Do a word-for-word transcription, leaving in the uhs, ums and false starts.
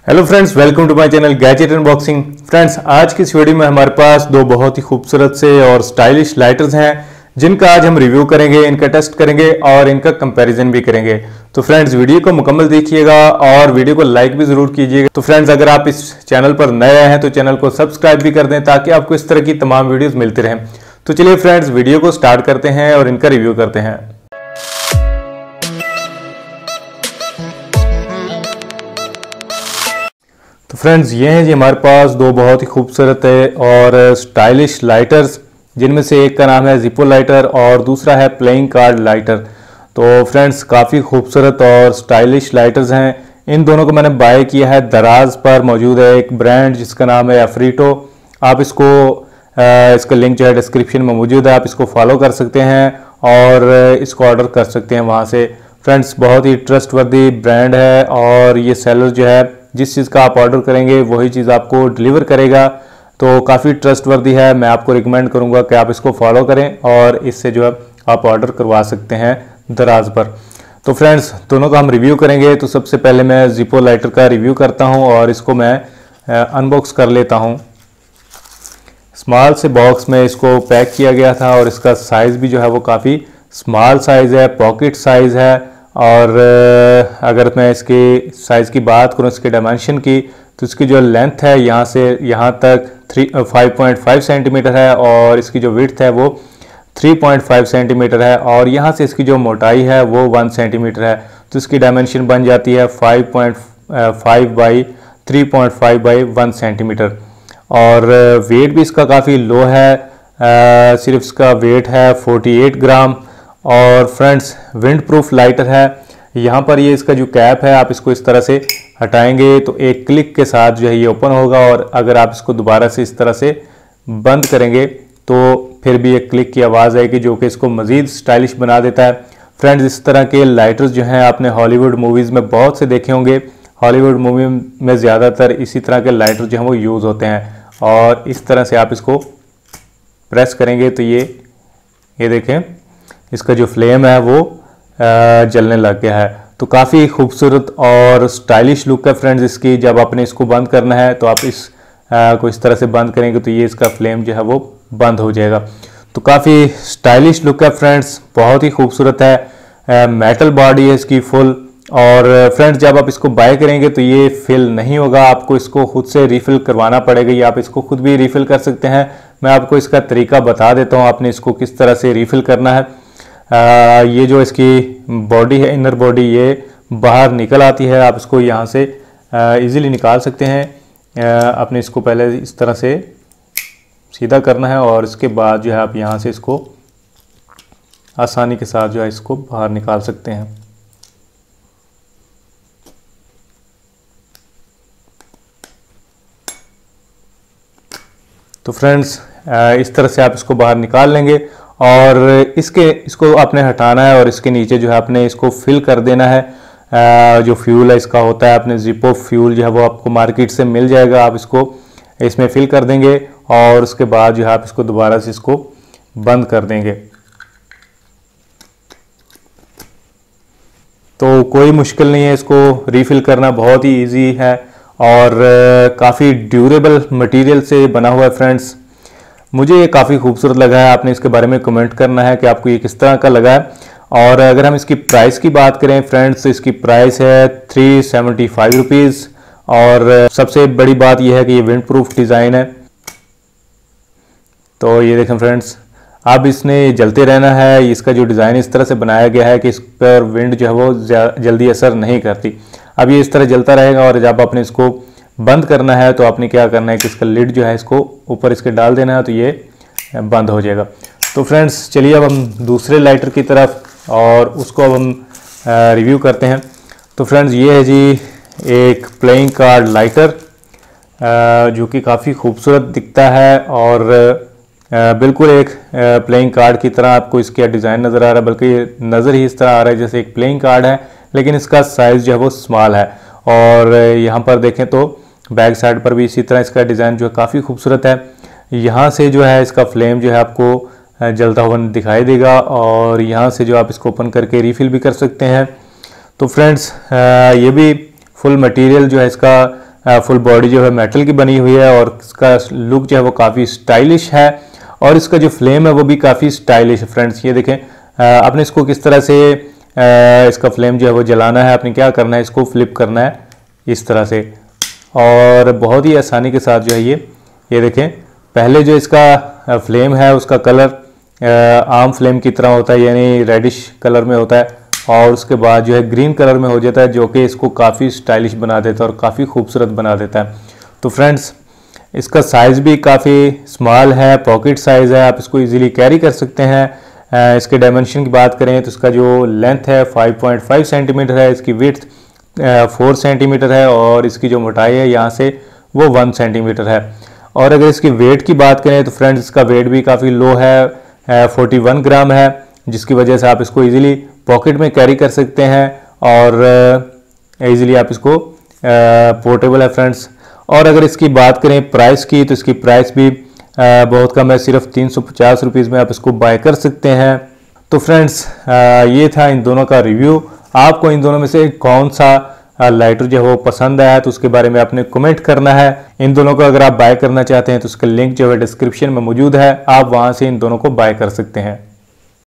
Hello friends, welcome to my channel gadget unboxing. Friends, आज की इस वीडियो में हमारे पास दो बहुत ही खूबसूरत से और स्टाइलिश लाइटर्स हैं जिनका आज हम रिव्यू करेंगे, इनका टेस्ट करेंगे और इनका कंपैरिजन भी करेंगे। तो फ्रेंड्स, वीडियो को मुकम्मल देखिएगा और वीडियो को लाइक भी जरूर कीजिएगा। तो फ्रेंड्स, अगर आप इस चैनल पर नए आए हैं तो चैनल को सब्सक्राइब भी कर दें ताकि आपको इस तरह की तमाम वीडियोज मिलती रहें। तो चलिए फ्रेंड्स, वीडियो को स्टार्ट करते हैं और इनका रिव्यू करते हैं। तो फ्रेंड्स, ये हैं जी हमारे पास दो बहुत ही खूबसूरत और स्टाइलिश लाइटर्स, जिनमें से एक का नाम है जिप्पो लाइटर और दूसरा है प्लेइंग कार्ड लाइटर। तो फ्रेंड्स, काफ़ी खूबसूरत और स्टाइलिश लाइटर्स हैं। इन दोनों को मैंने बाय किया है दराज पर मौजूद है एक ब्रांड जिसका नाम है अफ्रीटो। आप इसको इसका लिंक जो है डिस्क्रिप्शन में मौजूद है, आप इसको फॉलो कर सकते हैं और इसको ऑर्डर कर सकते हैं वहाँ से। फ्रेंड्स, बहुत ही ट्रस्टवर्दी ब्रांड है और ये सेलर जो है जिस चीज़ का आप ऑर्डर करेंगे वही चीज़ आपको डिलीवर करेगा। तो काफ़ी ट्रस्टवर्दी है। मैं आपको रिकमेंड करूंगा कि आप इसको फॉलो करें और इससे जो है आप ऑर्डर करवा सकते हैं दराज पर। तो फ्रेंड्स, दोनों का हम रिव्यू करेंगे। तो सबसे पहले मैं जिप्पो लाइटर का रिव्यू करता हूं और इसको मैं अनबॉक्स कर लेता हूं। स्मॉल से बॉक्स में इसको पैक किया गया था और इसका साइज़ भी जो है वो काफ़ी स्मॉल साइज़ है, पॉकेट साइज़ है। और अगर मैं इसके साइज़ की बात करूं, इसके डायमेंशन की, तो इसकी जो लेंथ है यहाँ से यहाँ तक three five point five centimetre है और इसकी जो विड्थ है वो थ्री पॉइंट फाइव सेंटीमीटर है और यहाँ से इसकी जो मोटाई है वो वन सेंटीमीटर है। तो इसकी डायमेंशन बन जाती है five point five by three point five by one centimetre. और वेट भी इसका काफ़ी लो है, आ, सिर्फ इसका वेट है अड़तालीस ग्राम। और फ्रेंड्स, विंड प्रूफ लाइटर है। यहाँ पर ये इसका जो कैप है, आप इसको इस तरह से हटाएंगे तो एक क्लिक के साथ जो है ये ओपन होगा और अगर आप इसको दोबारा से इस तरह से बंद करेंगे तो फिर भी एक क्लिक की आवाज़ आएगी जो कि इसको मज़ीद स्टाइलिश बना देता है। फ्रेंड्स, इस तरह के लाइटर्स जो हैं आपने हॉलीवुड मूवीज़ में बहुत से देखे होंगे। हॉलीवुड मूवी में ज़्यादातर इसी तरह के लाइटर जो हैं वो यूज़ होते हैं और इस तरह से आप इसको प्रेस करेंगे तो ये ये देखें, इसका जो फ्लेम है वो जलने लग गया है। तो काफ़ी खूबसूरत और स्टाइलिश लुक है फ्रेंड्स इसकी। जब आपने इसको बंद करना है तो आप इस आ, को इस तरह से बंद करेंगे तो ये इसका फ्लेम जो है वो बंद हो जाएगा। तो काफ़ी स्टाइलिश लुक है फ्रेंड्स, बहुत ही खूबसूरत है। आ, मेटल बॉडी है इसकी फुल। और फ्रेंड्स, जब आप इसको बाय करेंगे तो ये फिल नहीं होगा, आपको इसको खुद से रिफ़िल करवाना पड़ेगा। या आप इसको खुद भी रिफ़िल कर सकते हैं। मैं आपको इसका तरीका बता देता हूँ, आपने इसको किस तरह से रिफ़िल करना है। आ, ये जो इसकी बॉडी है, इनर बॉडी, ये बाहर निकल आती है। आप इसको यहाँ से इजीली निकाल सकते हैं। आ, आपने इसको पहले इस तरह से सीधा करना है और इसके बाद जो है आप यहाँ से इसको आसानी के साथ जो है इसको बाहर निकाल सकते हैं। तो फ्रेंड्स, इस तरह से आप इसको बाहर निकाल लेंगे और इसके इसको आपने हटाना है और इसके नीचे जो है आपने इसको फिल कर देना है। आ, जो फ्यूल है इसका होता है, आपने जिप्पो फ्यूल जो है वो आपको मार्केट से मिल जाएगा। आप इसको इसमें फिल कर देंगे और उसके बाद जो है आप इसको दोबारा से इसको बंद कर देंगे। तो कोई मुश्किल नहीं है, इसको रीफिल करना बहुत ही इजी है और काफ़ी ड्यूरेबल मटेरियल से बना हुआ है। फ्रेंड्स, मुझे ये काफ़ी खूबसूरत लगा है। आपने इसके बारे में कमेंट करना है कि आपको ये किस तरह का लगा है। और अगर हम इसकी प्राइस की बात करें फ्रेंड्स, तो इसकी प्राइस है थ्री सेवेंटी फाइव रुपीज़। और सबसे बड़ी बात यह है कि ये विंड प्रूफ डिज़ाइन है। तो ये देखें फ्रेंड्स, अब इसने जलते रहना है। इसका जो डिज़ाइन इस तरह से बनाया गया है कि इस पर विंड जो है वो जल्दी असर नहीं करती। अब ये इस तरह जलता रहेगा और जब आपने इसको बंद करना है तो आपने क्या करना है कि इसका लिड जो है इसको ऊपर इसके डाल देना है तो ये बंद हो जाएगा। तो फ्रेंड्स, चलिए अब हम दूसरे लाइटर की तरफ और उसको अब हम रिव्यू करते हैं। तो फ्रेंड्स, ये है जी एक प्लेइंग कार्ड लाइटर जो कि काफ़ी खूबसूरत दिखता है और बिल्कुल एक प्लेइंग कार्ड की तरह आपको इसका डिज़ाइन नज़र आ रहा है, बल्कि नज़र ही इस तरह आ रहा है जैसे एक प्लेइंग कार्ड है, लेकिन इसका साइज़ जो है वो स्मॉल है। और यहाँ पर देखें तो बैक साइड पर भी इसी तरह इसका डिज़ाइन जो है काफ़ी खूबसूरत है। यहाँ से जो है इसका फ्लेम जो है आपको जलता हुआ दिखाई देगा और यहाँ से जो आप इसको ओपन करके रीफिल भी कर सकते हैं। तो फ्रेंड्स, ये भी फुल मटेरियल जो है इसका फुल बॉडी जो है मेटल की बनी हुई है और इसका लुक जो है वो काफ़ी स्टाइलिश है और इसका जो फ्लेम है वो भी काफ़ी स्टाइलिश है फ्रेंड्स। ये देखें आपने इसको किस तरह से इसका फ्लेम जो है वो जलाना है, आपने क्या करना है, इसको फ्लिप करना है इस तरह से और बहुत ही आसानी के साथ जो है ये ये देखें पहले जो इसका फ्लेम है उसका कलर आम फ्लेम की तरह होता है यानी रेडिश कलर में होता है और उसके बाद जो है ग्रीन कलर में हो जाता है जो कि इसको काफ़ी स्टाइलिश बना देता है और काफ़ी खूबसूरत बना देता है। तो फ्रेंड्स इसका साइज़ भी काफ़ी स्मॉल है, पॉकेट साइज़ है, आप इसको इजीली कैरी कर सकते हैं। इसके डायमेंशन की बात करें तो इसका जो लेंथ है फाइव पॉइंट फाइव सेंटीमीटर है, इसकी विड्थ फोर सेंटीमीटर है और इसकी जो मोटाई है यहाँ से वो वन सेंटीमीटर है। और अगर इसकी वेट की बात करें तो फ्रेंड्स इसका वेट भी काफ़ी लो है, फोर्टी वन ग्राम है, जिसकी वजह से आप इसको इजीली पॉकेट में कैरी कर सकते हैं और इजीली आप इसको पोर्टेबल है फ्रेंड्स। और अगर इसकी बात करें प्राइस की तो इसकी प्राइस भी बहुत कम है, सिर्फ तीन सौ पचास रुपीज़ में आप इसको बाय कर सकते हैं। तो फ्रेंड्स ये था इन दोनों का रिव्यू। आपको इन दोनों में से कौन सा लाइटर जो है वो पसंद आया तो उसके बारे में आपने कमेंट करना है। इन दोनों को अगर आप बाय करना चाहते हैं तो उसका लिंक जो है डिस्क्रिप्शन में मौजूद है, आप वहां से इन दोनों को बाय कर सकते हैं।